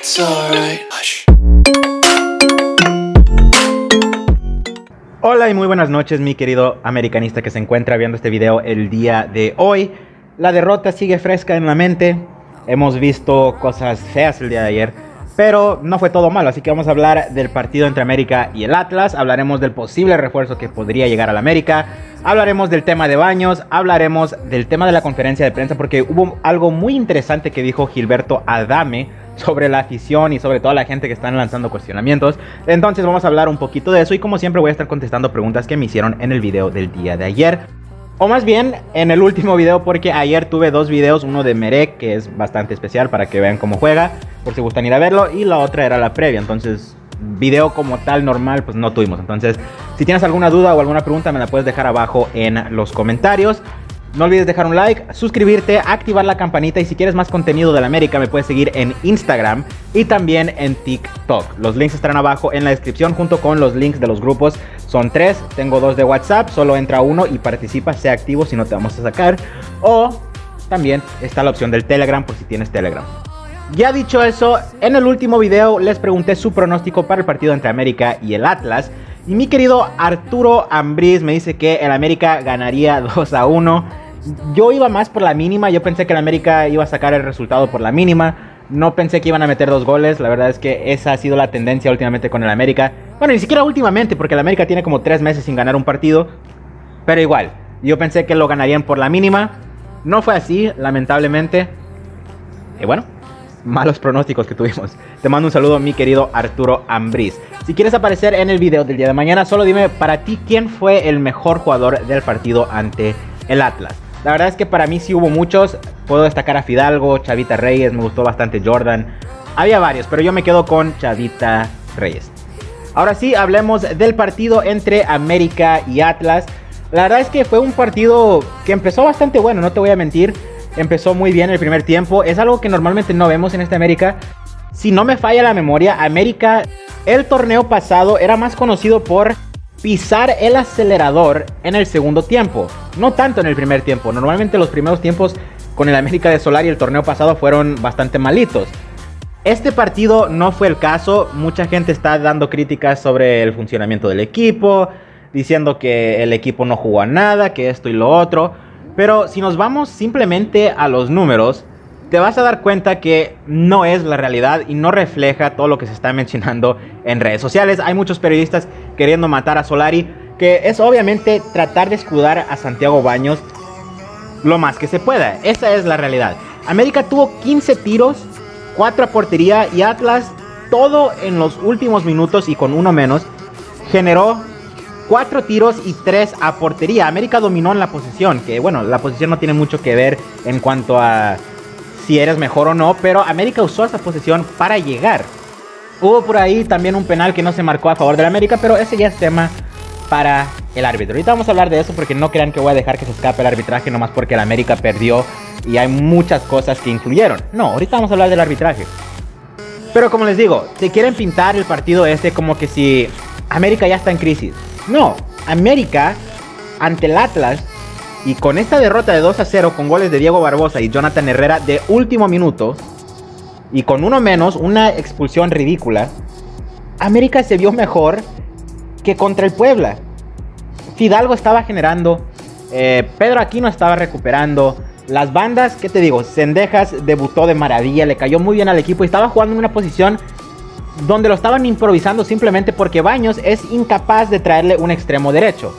It's alright. Hush. Hola y muy buenas noches, mi querido americanista que se encuentra viendo este video el día de hoy. La derrota sigue fresca en la mente. Hemos visto cosas feas el día de ayer, pero no fue todo malo, así que vamos a hablar del partido entre América y el Atlas. Hablaremos del posible refuerzo que podría llegar al América. Hablaremos del tema de Baños. Hablaremos del tema de la conferencia de prensa, porque hubo algo muy interesante que dijo Gilberto Adame sobre la afición y sobre toda la gente que están lanzando cuestionamientos. Entonces vamos a hablar un poquito de eso y como siempre voy a estar contestando preguntas que me hicieron en el video del día de ayer. O más bien en el último video, porque ayer tuve dos videos, uno de Merek, que es bastante especial para que vean cómo juega, por si gustan ir a verlo, y la otra era la previa. Entonces video como tal normal pues no tuvimos. Entonces si tienes alguna duda o alguna pregunta me la puedes dejar abajo en los comentarios. No olvides dejar un like, suscribirte, activar la campanita y si quieres más contenido de la América me puedes seguir en Instagram y también en TikTok. Los links estarán abajo en la descripción junto con los links de los grupos. Son 3, tengo 2 de WhatsApp, solo entra uno y participa, sea activo si no te vamos a sacar. O también está la opción del Telegram por si tienes Telegram. Ya dicho eso, en el último video les pregunté su pronóstico para el partido entre América y el Atlas. Y mi querido Arturo Ambriz me dice que el América ganaría 2-1. Yo iba más por la mínima. Yo pensé que el América iba a sacar el resultado por la mínima. No pensé que iban a meter 2 goles. La verdad es que esa ha sido la tendencia últimamente con el América. Bueno, ni siquiera últimamente, porque el América tiene como 3 meses sin ganar un partido. Pero igual, yo pensé que lo ganarían por la mínima. No fue así, lamentablemente. Y bueno, malos pronósticos que tuvimos. Te mando un saludo, mi querido Arturo Ambriz. Si quieres aparecer en el video del día de mañana, solo dime para ti quién fue el mejor jugador del partido ante el Atlas. La verdad es que para mí sí hubo muchos. Puedo destacar a Fidalgo, Chavita Reyes, me gustó bastante Jordan. Había varios, pero yo me quedo con Chavita Reyes. Ahora sí, hablemos del partido entre América y Atlas. La verdad es que fue un partido que empezó bastante bueno, no te voy a mentir. Empezó muy bien el primer tiempo. Es algo que normalmente no vemos en esta América. Si no me falla la memoria, América el torneo pasado era más conocido por pisar el acelerador en el segundo tiempo, no tanto en el primer tiempo. Normalmente los primeros tiempos con el América de Solari el torneo pasado fueron bastante malitos. Este partido no fue el caso. Mucha gente está dando críticas sobre el funcionamiento del equipo, diciendo que el equipo no jugó a nada, que esto y lo otro. Pero si nos vamos simplemente a los números, te vas a dar cuenta que no es la realidad y no refleja todo lo que se está mencionando en redes sociales. Hay muchos periodistas queriendo matar a Solari, que es obviamente tratar de escudar a Santiago Baños lo más que se pueda. Esa es la realidad. América tuvo 15 tiros, 4 a portería y Atlas, todo en los últimos minutos y con uno menos, generó 4 tiros y 3 a portería. América dominó en la posesión, que bueno, la posesión no tiene mucho que ver en cuanto a si eres mejor o no, pero América usó esa posesión para llegar. Hubo por ahí también un penal que no se marcó a favor del América, pero ese ya es tema para el árbitro. Ahorita vamos a hablar de eso porque no crean que voy a dejar que se escape el arbitraje nomás porque el América perdió y hay muchas cosas que influyeron. No, ahorita vamos a hablar del arbitraje. Pero como les digo, te quieren pintar el partido este como que si América ya está en crisis. No, América ante el Atlas y con esta derrota de 2-0 con goles de Diego Barbosa y Jonathan Herrera de último minuto y con uno menos, una expulsión ridícula, América se vio mejor que contra el Puebla. Fidalgo estaba generando, Pedro Aquino estaba recuperando, las bandas, ¿qué te digo? Cendejas debutó de maravilla, le cayó muy bien al equipo y estaba jugando en una posición donde lo estaban improvisando simplemente porque Baños es incapaz de traerle un extremo derecho.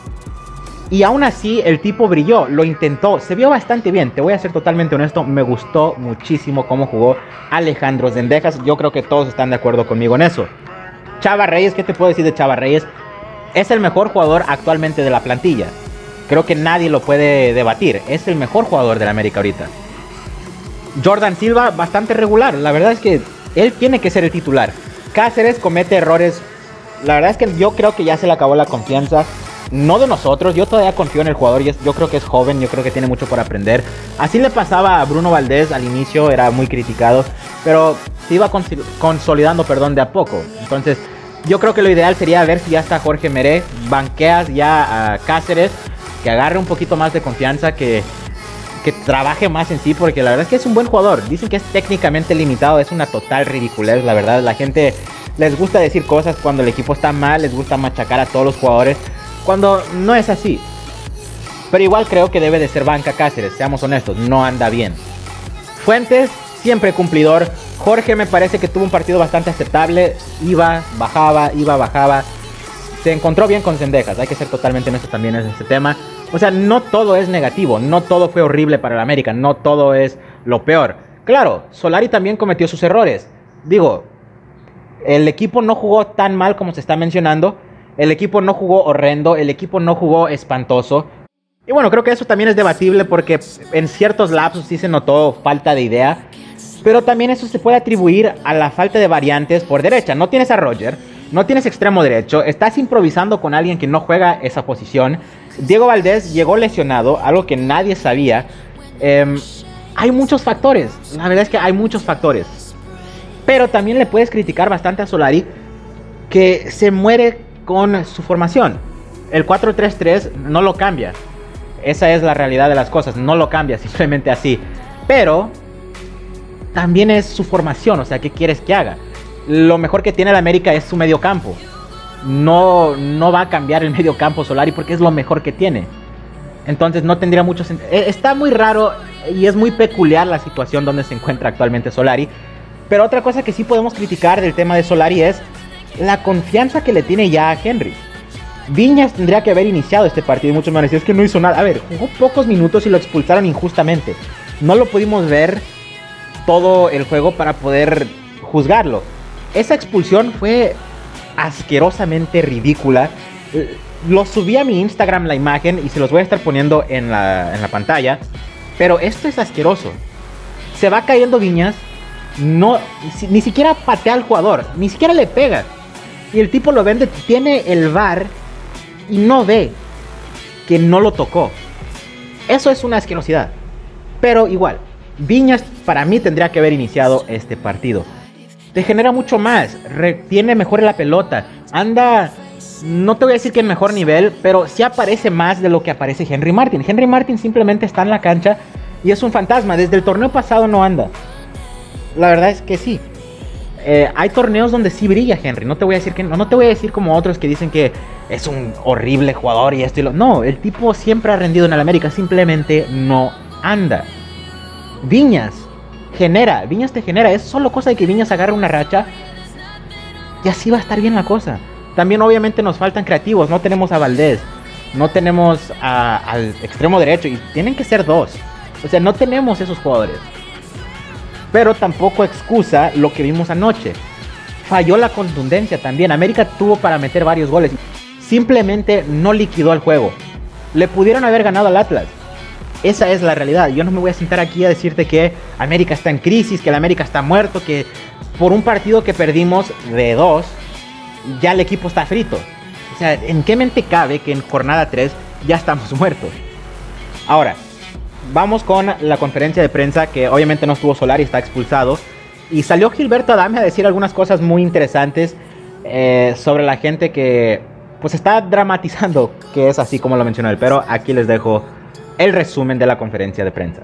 Y aún así el tipo brilló, lo intentó, se vio bastante bien. Te voy a ser totalmente honesto, me gustó muchísimo cómo jugó Alejandro Zendejas. Yo creo que todos están de acuerdo conmigo en eso. Chava Reyes, ¿qué te puedo decir de Chava Reyes? Es el mejor jugador actualmente de la plantilla. Creo que nadie lo puede debatir, es el mejor jugador de la América ahorita. Jordan Silva, bastante regular, la verdad es que él tiene que ser el titular. Cáceres comete errores. La verdad es que yo creo que ya se le acabó la confianza. No de nosotros, yo todavía confío en el jugador. Yo creo que es joven, yo creo que tiene mucho por aprender. Así le pasaba a Bruno Valdés al inicio, era muy criticado, pero se iba consolidando, de a poco. Entonces yo creo que lo ideal sería ver si ya está Jorge Meré. Banqueas ya a Cáceres, que agarre un poquito más de confianza, que que trabaje más en sí, porque la verdad es que es un buen jugador. Dicen que es técnicamente limitado, es una total ridiculez, la verdad. La gente les gusta decir cosas cuando el equipo está mal, les gusta machacar a todos los jugadores, cuando no es así. Pero igual creo que debe de ser banca Cáceres, seamos honestos, no anda bien. Fuentes, siempre cumplidor. Jorge me parece que tuvo un partido bastante aceptable, iba, bajaba. Se encontró bien con Zendejas, hay que ser totalmente honesto también en este tema. O sea, no todo es negativo, no todo fue horrible para el América, no todo es lo peor. Claro, Solari también cometió sus errores. Digo, el equipo no jugó tan mal como se está mencionando, el equipo no jugó horrendo, el equipo no jugó espantoso. Y bueno, creo que eso también es debatible porque en ciertos lapsos sí se notó falta de idea. Pero también eso se puede atribuir a la falta de variantes por derecha. No tienes a Roger, no tienes extremo derecho, estás improvisando con alguien que no juega esa posición. Diego Valdés llegó lesionado, algo que nadie sabía. Hay muchos factores, la verdad es que hay muchos factores. Pero también le puedes criticar bastante a Solari, que se muere con su formación. El 4-3-3 no lo cambia. Esa es la realidad de las cosas, no lo cambia simplemente así. Pero también es su formación, o sea, ¿qué quieres que haga? Lo mejor que tiene el América es su mediocampo. No va a cambiar el mediocampo Solari porque es lo mejor que tiene. Entonces no tendría mucho sentido. Está muy raro y es muy peculiar la situación donde se encuentra actualmente Solari. Pero otra cosa que sí podemos criticar del tema de Solari es la confianza que le tiene ya a Henry. Viñas tendría que haber iniciado este partido y muchos me han dicho, es que no hizo nada. A ver, jugó pocos minutos y lo expulsaron injustamente. No lo pudimos ver todo el juego para poder juzgarlo. Esa expulsión fue asquerosamente ridícula. Lo subí a mi Instagram la imagen y se los voy a estar poniendo en la pantalla. Pero esto es asqueroso. Se va cayendo Viñas. Ni siquiera patea al jugador. Ni siquiera le pega. Y el tipo lo vende. Tiene el VAR y no ve que no lo tocó. Eso es una asquerosidad. Pero igual, Viñas para mí tendría que haber iniciado este partido. Te genera mucho más, retiene mejor la pelota, anda, no te voy a decir que en mejor nivel, pero sí aparece más de lo que aparece Henry Martin. Henry Martin simplemente está en la cancha y es un fantasma, desde el torneo pasado no anda. La verdad es que sí. Hay torneos donde sí brilla Henry, no te voy a decir que no te voy a decir como otros que dicen que es un horrible jugador y esto y lo... No, el tipo siempre ha rendido en el América, simplemente no anda. Viñas te genera, es solo cosa de que Viñas agarre una racha y así va a estar bien la cosa. También obviamente nos faltan creativos, no tenemos a Valdés, no tenemos al extremo derecho y tienen que ser dos, o sea, no tenemos esos jugadores. Pero tampoco excusa lo que vimos anoche, falló la contundencia también. América tuvo para meter varios goles, simplemente no liquidó el juego. Le pudieron haber ganado al Atlas. Esa es la realidad. Yo no me voy a sentar aquí a decirte que América está en crisis, que el América está muerto, que por un partido que perdimos de 2, ya el equipo está frito. O sea, ¿en qué mente cabe que en jornada 3 ya estamos muertos? Ahora, vamos con la conferencia de prensa, que obviamente no estuvo Solari, está expulsado. Y salió Gilberto Adame a decir algunas cosas muy interesantes sobre la gente que pues está dramatizando, que es así como lo mencionó él. Pero aquí les dejo el resumen de la conferencia de prensa.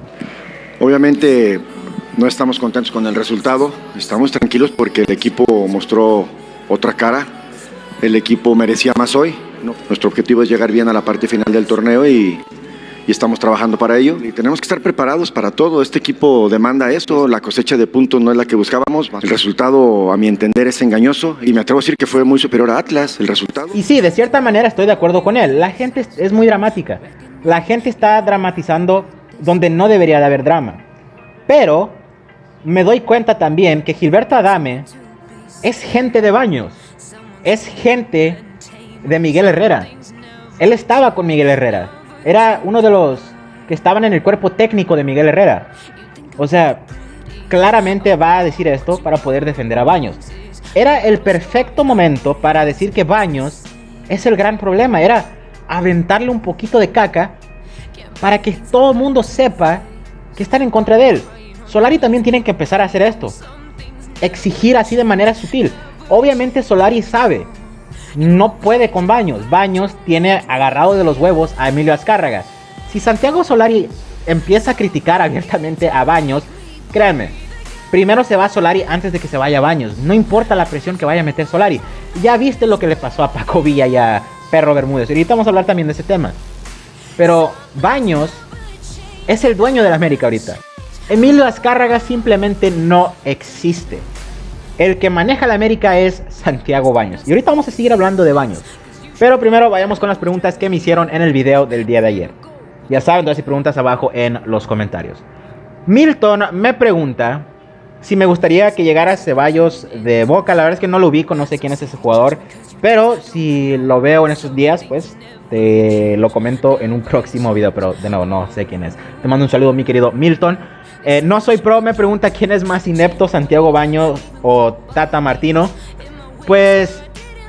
Obviamente no estamos contentos con el resultado, estamos tranquilos porque el equipo mostró otra cara, el equipo merecía más hoy. Nuestro objetivo es llegar bien a la parte final del torneo y estamos trabajando para ello y tenemos que estar preparados para todo. Este equipo demanda esto, la cosecha de puntos no es la que buscábamos, el resultado a mi entender es engañoso y me atrevo a decir que fue muy superior a Atlas el resultado. Y sí, de cierta manera estoy de acuerdo con él, la gente es muy dramática. La gente está dramatizando donde no debería de haber drama. Pero me doy cuenta también que Gilberto Adame es gente de Baños. Es gente de Miguel Herrera. Él estaba con Miguel Herrera. Era uno de los que estaban en el cuerpo técnico de Miguel Herrera. O sea, claramente va a decir esto para poder defender a Baños. Era el perfecto momento para decir que Baños es el gran problema. Era aventarle un poquito de caca para que todo el mundo sepa que están en contra de él. Solari también tiene que empezar a hacer esto, exigir así de manera sutil. Obviamente Solari sabe, no puede con Baños. Baños tiene agarrado de los huevos a Emilio Azcárraga. Si Santiago Solari empieza a criticar abiertamente a Baños, créanme, primero se va Solari antes de que se vaya Baños. No importa la presión que vaya a meter Solari. Ya viste lo que le pasó a Paco Villa y a Perro Bermúdez. Ahorita vamos a hablar también de ese tema. Pero Baños es el dueño de la América ahorita. Emilio Azcárraga simplemente no existe. El que maneja la América es Santiago Baños. Y ahorita vamos a seguir hablando de Baños. Pero primero vayamos con las preguntas que me hicieron en el video del día de ayer. Ya saben, todas las preguntas abajo en los comentarios. Milton me pregunta si me gustaría que llegara Ceballos de Boca. La verdad es que no lo ubico, no sé quién es ese jugador. Pero si lo veo en esos días, pues te lo comento en un próximo video. Pero de nuevo, no sé quién es. Te mando un saludo, mi querido Milton. No soy pro, me pregunta quién es más inepto, Santiago Baños o Tata Martino. Pues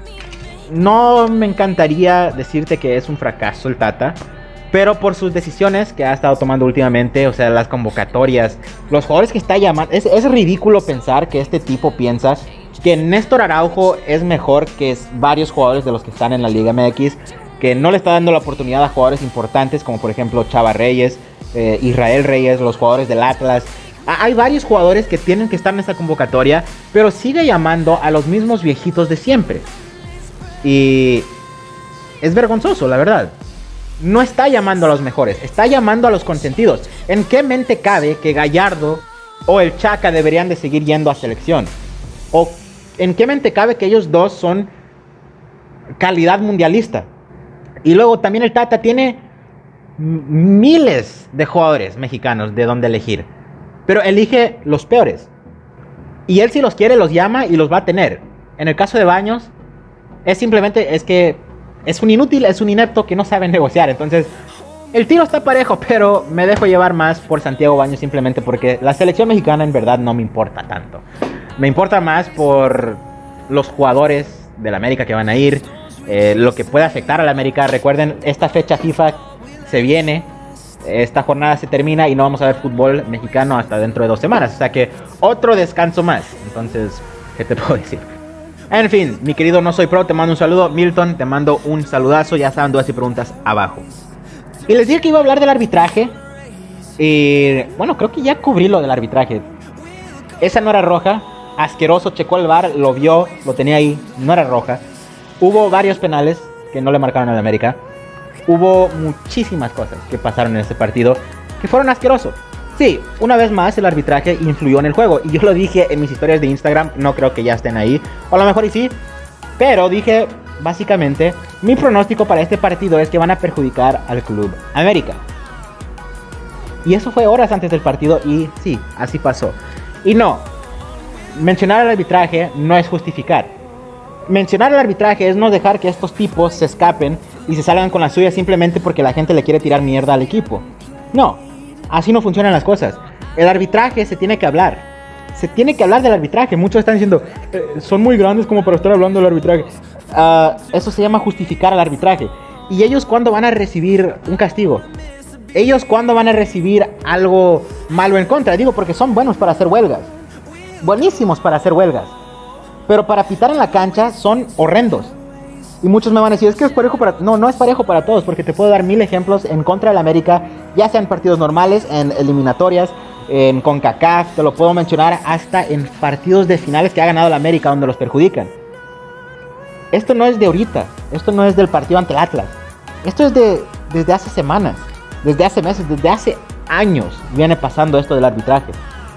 no me encantaría decirte que es un fracaso el Tata, pero por sus decisiones que ha estado tomando últimamente, o sea, las convocatorias, los jugadores que está llamando, es ridículo pensar que este tipo piensa que Néstor Araujo es mejor que varios jugadores de los que están en la Liga MX, que no le está dando la oportunidad a jugadores importantes como por ejemplo Chava Reyes, Israel Reyes, los jugadores del Atlas. Hay varios jugadores que tienen que estar en esta convocatoria, pero sigue llamando a los mismos viejitos de siempre. Y es vergonzoso, la verdad. No está llamando a los mejores, está llamando a los consentidos. ¿En qué mente cabe que Gallardo o el Chaca deberían de seguir yendo a selección? ¿O en qué mente cabe que ellos dos son calidad mundialista? Y luego también el Tata tiene miles de jugadores mexicanos de donde elegir, pero elige los peores. Y él, si los quiere, los llama y los va a tener. En el caso de Baños, es simplemente que es un inútil, es un inepto que no sabe negociar. Entonces, el tiro está parejo, pero me dejo llevar más por Santiago Baños simplemente porque la selección mexicana en verdad no me importa tanto. Me importa más por los jugadores de la América que van a ir, lo que puede afectar a la América. Recuerden, esta fecha FIFA se viene, esta jornada se termina y no vamos a ver fútbol mexicano hasta dentro de 2 semanas. O sea que otro descanso más. Entonces, ¿qué te puedo decir? En fin, mi querido No Soy Pro, te mando un saludo. Milton, te mando un saludazo. Ya saben, dudas y preguntas abajo. Y les dije que iba a hablar del arbitraje. Y bueno, creo que ya cubrí lo del arbitraje. Esa no era roja. Asqueroso, checó el VAR, lo vio, lo tenía ahí. No era roja. Hubo varios penales que no le marcaron a la América. Hubo muchísimas cosas que pasaron en ese partido que fueron asquerosos. Sí, una vez más el arbitraje influyó en el juego. Y yo lo dije en mis historias de Instagram. No creo que ya estén ahí. O a lo mejor y sí. Pero dije, básicamente, mi pronóstico para este partido es que van a perjudicar al Club América. Y eso fue horas antes del partido. Y sí, así pasó. Y no, mencionar el arbitraje no es justificar. Mencionar el arbitraje es no dejar que estos tipos se escapen y se salgan con la suya simplemente porque la gente le quiere tirar mierda al equipo. No, así no funcionan las cosas. El arbitraje se tiene que hablar. Se tiene que hablar del arbitraje. Muchos están diciendo, son muy grandes como para estar hablando del arbitraje. Eso se llama justificar al arbitraje. ¿Y ellos cuándo van a recibir un castigo? ¿Ellos cuándo van a recibir algo malo en contra? Digo, porque son buenos para hacer huelgas. Buenísimos para hacer huelgas. Pero para pitar en la cancha son horrendos. Y muchos me van a decir, es que es parejo para... No, no es parejo para todos, porque te puedo dar 1000 ejemplos en contra del América, ya sea en partidos normales, en eliminatorias, en CONCACAF, te lo puedo mencionar hasta en partidos de finales que ha ganado el América donde los perjudican. Esto no es de ahorita, esto no es del partido ante el Atlas. Esto es desde hace semanas, desde hace meses, desde hace años viene pasando esto del arbitraje.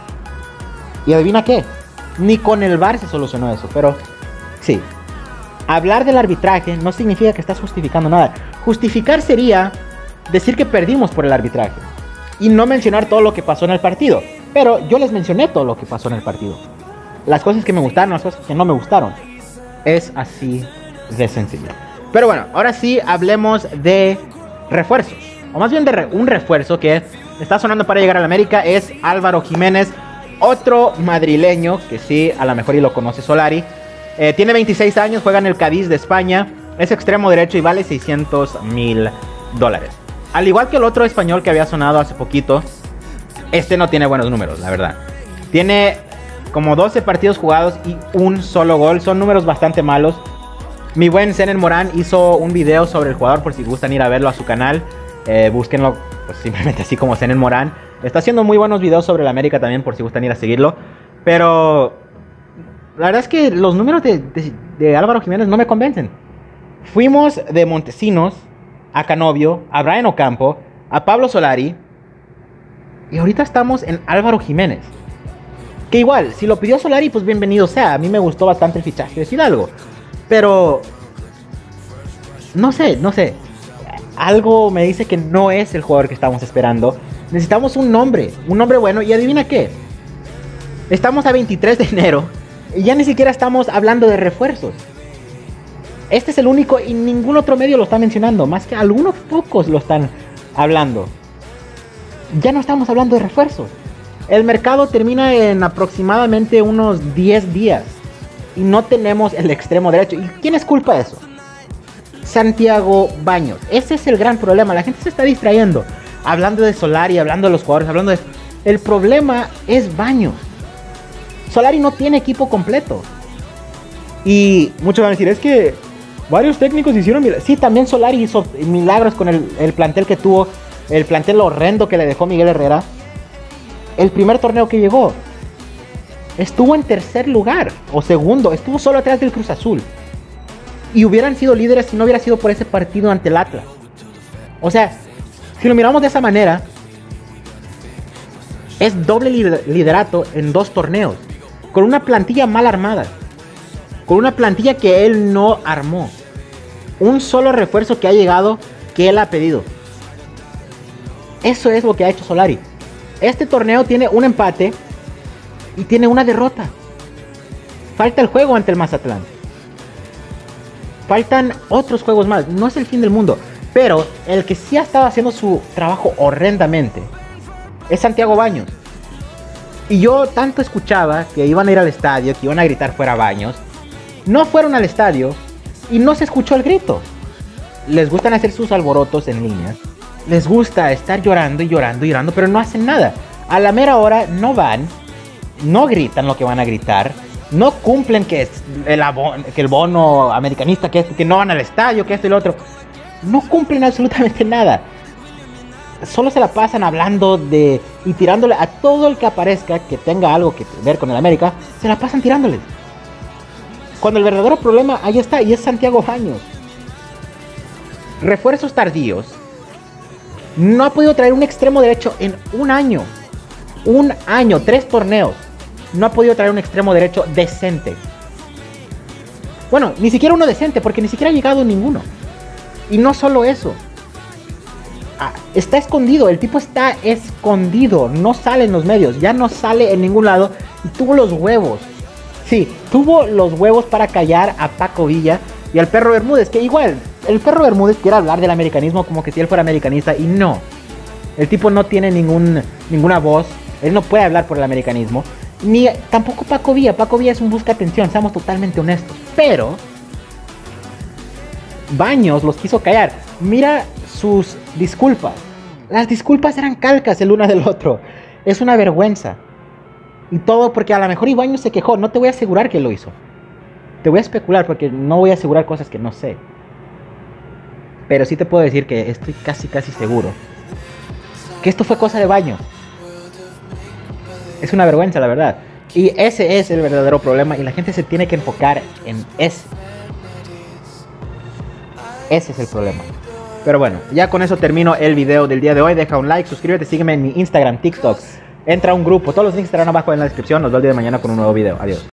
¿Y adivina qué? Ni con el VAR se solucionó eso, pero sí. Hablar del arbitraje no significa que estás justificando nada. Justificar sería decir que perdimos por el arbitraje y no mencionar todo lo que pasó en el partido. Pero yo les mencioné todo lo que pasó en el partido. Las cosas que me gustaron, las cosas que no me gustaron. Es así de sencillo. Pero bueno, ahora sí hablemos de refuerzos. O más bien de un refuerzo que está sonando para llegar a la América. Es Álvaro Jiménez, otro madrileño que sí, a lo mejor y lo conoce Solari. Tiene 26 años, juega en el Cádiz de España. Es extremo derecho y vale $600,000. Al igual que el otro español que había sonado hace poquito, este no tiene buenos números, la verdad. Tiene como 12 partidos jugados y un solo gol. Son números bastante malos. Mi buen Senen Morán hizo un video sobre el jugador, por si gustan ir a verlo a su canal. Búsquenlo pues simplemente así como Zenén Morán. Está haciendo muy buenos videos sobre la América también, por si gustan ir a seguirlo. Pero la verdad es que los números de Álvaro Jiménez no me convencen. Fuimos de Montesinos a Canovio, a Brian Ocampo, a Pablo Solari, y ahorita estamos en Álvaro Jiménez. Que igual, si lo pidió Solari, pues bienvenido sea. A mí me gustó bastante el fichaje de Fidalgo. Pero no sé. Algo me dice que no es el jugador que estamos esperando. Necesitamos un nombre bueno. Y adivina qué. Estamos a 23 de enero y ya ni siquiera estamos hablando de refuerzos. Este es el único y ningún otro medio lo está mencionando. Más que algunos pocos lo están hablando. Ya no estamos hablando de refuerzos. El mercado termina en aproximadamente unos 10 días. Y no tenemos el extremo derecho. ¿Y quién es culpa de eso? Santiago Baños. Ese es el gran problema. La gente se está distrayendo. Hablando de Solari, hablando de los jugadores, hablando de... El problema es Baños. Solari no tiene equipo completo. Y muchos van a decir, es que varios técnicos hicieron milagros. Sí, también Solari hizo milagros con el plantel que tuvo. El plantel horrendo que le dejó Miguel Herrera. El primer torneo que llegó, estuvo en tercer lugar o segundo. Estuvo solo atrás del Cruz Azul. Y hubieran sido líderes si no hubiera sido por ese partido ante el Atlas. O sea, si lo miramos de esa manera, es doble liderato en 2 torneos. Con una plantilla mal armada. Con una plantilla que él no armó. Un solo refuerzo que ha llegado que él ha pedido. Eso es lo que ha hecho Solari. Este torneo tiene un empate y tiene una derrota. Falta el juego ante el Mazatlán. Faltan otros juegos más. No es el fin del mundo. Pero el que sí ha estado haciendo su trabajo horrendamente es Santiago Baños. Y yo tanto escuchaba que iban a ir al estadio, que iban a gritar fuera Baños. No fueron al estadio y no se escuchó el grito. Les gustan hacer sus alborotos en línea. Les gusta estar llorando y llorando y llorando, pero no hacen nada. A la mera hora no van, no gritan lo que van a gritar, no cumplen que el bono americanista, que no van al estadio, que esto y lo otro. No cumplen absolutamente nada. Solo se la pasan hablando y tirándole a todo el que aparezca que tenga algo que ver con el América. Se la pasan tirándoles. Cuando el verdadero problema ahí está, y es Santiago Baños. Refuerzos tardíos. No ha podido traer un extremo derecho en un año. 3 torneos. No ha podido traer un extremo derecho decente. Bueno, ni siquiera uno decente, porque ni siquiera ha llegado ninguno. Y no solo eso. Está escondido, el tipo está escondido. No sale en los medios, ya no sale en ningún lado. Y tuvo los huevos. Sí, tuvo los huevos para callar a Paco Villa y al Perro Bermúdez, que igual, el Perro Bermúdez quiere hablar del americanismo como que si él fuera americanista, y no. El tipo no tiene ninguna voz, él no puede hablar por el americanismo, ni tampoco Paco Villa. Paco Villa es un busca atención, seamos totalmente honestos. Pero Baños los quiso callar. Mira sus disculpas. Las disculpas eran calcas el uno del otro. Es una vergüenza. Y todo porque a lo mejor Baños se quejó. No te voy a asegurar que lo hizo. Te voy a especular porque no voy a asegurar cosas que no sé. Pero sí te puedo decir que estoy casi seguro que esto fue cosa de Baños. Es una vergüenza, la verdad. Y ese es el verdadero problema. Y la gente se tiene que enfocar en ese. Ese es el problema. Pero bueno, ya con eso termino el video del día de hoy. Deja un like, suscríbete, sígueme en mi Instagram, TikTok. Entra a un grupo. Todos los links estarán abajo en la descripción. Nos vemos el día de mañana con un nuevo video. Adiós.